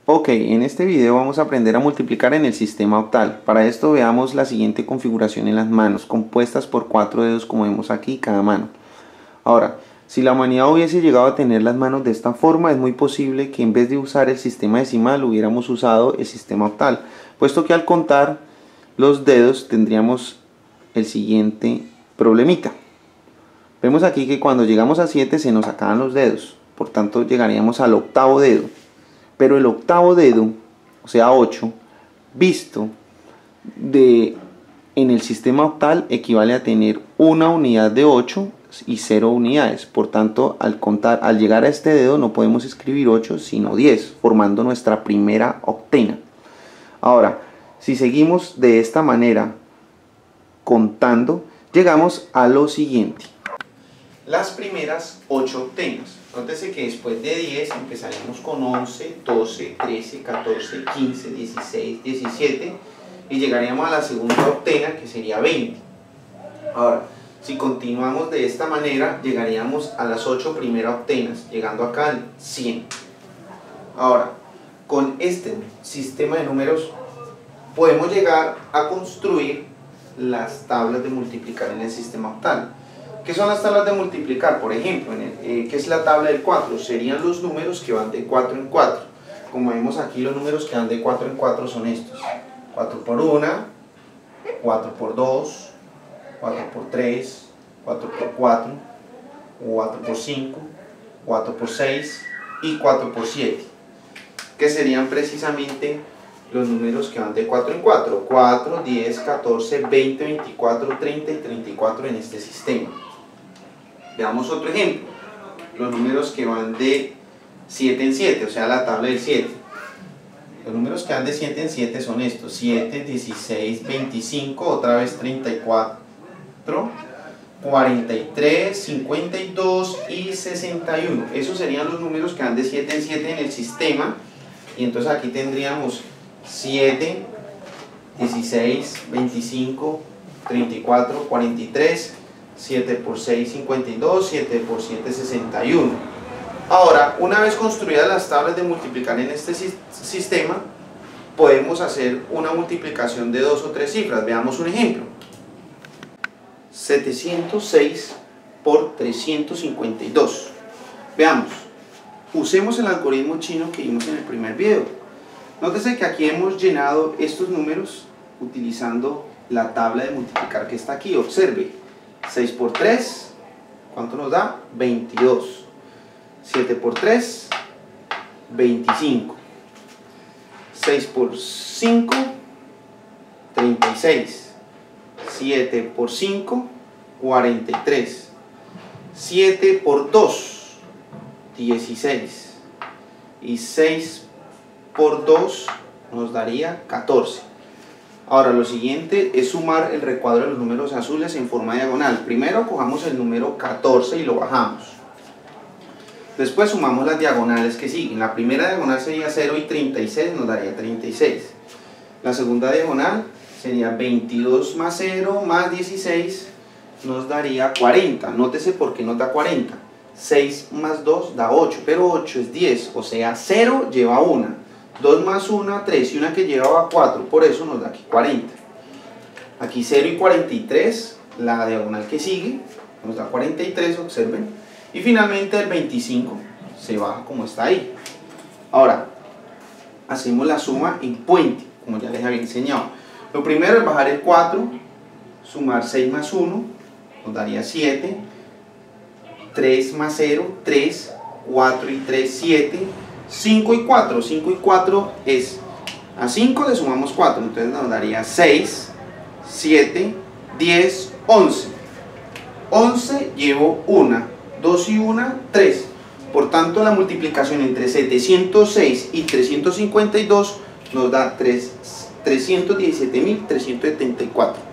Ok, en este video vamos a aprender a multiplicar en el sistema octal. Para esto veamos la siguiente configuración en las manos, compuestas por 4 dedos como vemos aquí cada mano. Ahora, si la humanidad hubiese llegado a tener las manos de esta forma, es muy posible que en vez de usar el sistema decimal hubiéramos usado el sistema octal, puesto que al contar los dedos tendríamos el siguiente problemita. Vemos aquí que cuando llegamos a 7 se nos acaban los dedos, por tanto llegaríamos al octavo dedo. Pero el octavo dedo, o sea 8, visto en el sistema octal equivale a tener una unidad de 8 y 0 unidades. Por tanto, al llegar a este dedo no podemos escribir 8 sino 10, formando nuestra primera octena. Ahora, si seguimos de esta manera contando, llegamos a lo siguiente: las primeras 8 octenas. Nótese que después de 10 empezaremos con 11, 12, 13, 14, 15, 16, 17 y llegaríamos a la segunda octena, que sería 20. Ahora, si continuamos de esta manera, llegaríamos a las 8 primeras octenas, llegando acá al 100. Ahora, con este sistema de números podemos llegar a construir las tablas de multiplicar en el sistema octal. ¿Qué son las tablas de multiplicar? Por ejemplo, ¿qué es la tabla del 4? Serían los números que van de 4 en 4. Como vemos aquí, los números que van de 4 en 4 son estos: 4 por 1, 4 por 2, 4 por 3, 4 por 4, 4 por 5, 4 por 6 y 4 por 7, que serían precisamente los números que van de 4 en 4: 4, 10, 14, 20, 24, 30 y 34 en este sistema. Veamos otro ejemplo: los números que van de 7 en 7, o sea la tabla del 7. Los números que van de 7 en 7 son estos: 7, 16, 25, otra vez 34, 43, 52 y 61. Esos serían los números que van de 7 en 7 en el sistema. Y entonces aquí tendríamos 7, 16, 25, 34, 43, 7 por 6, 52, 7 por 7, 61. Ahora, una vez construidas las tablas de multiplicar en este sistema, podemos hacer una multiplicación de 2 o 3 cifras. Veamos un ejemplo: 706 por 352. Veamos, usemos el algoritmo chino que vimos en el primer video. Nótese que aquí hemos llenado estos números utilizando la tabla de multiplicar que está aquí. Observe: 6 por 3, ¿cuánto nos da? 22. 7 por 3, 25. 6 por 5, 36. 7 por 5, 43. 7 por 2, 16. Y 6 por 2 nos daría 14. Ahora, lo siguiente es sumar el recuadro de los números azules en forma diagonal. Primero cojamos el número 14 y lo bajamos. Después sumamos las diagonales que siguen. La primera diagonal sería 0 y 36, nos daría 36. La segunda diagonal sería 22 más 0 más 16, nos daría 40. Nótese por qué nos da 40. 6 más 2 da 8, pero 8 es 10, o sea 0 lleva 1. 2 más 1, 3 y una que llevaba 4, por eso nos da aquí 40. Aquí 0 y 43, la diagonal que sigue, nos da 43, observen. Y finalmente el 25 se baja como está ahí. Ahora, hacemos la suma en puente, como ya les había enseñado. Lo primero es bajar el 4, sumar 6 más 1, nos daría 7. 3 más 0, 3, 4 y 3, 7. 5 y 4, 5 y 4 es, a 5 le sumamos 4, entonces nos daría 6, 7, 10, 11. 11 llevo 1, 2 y 1, 3. Por tanto, la multiplicación entre 706 y 352 nos da 317.374.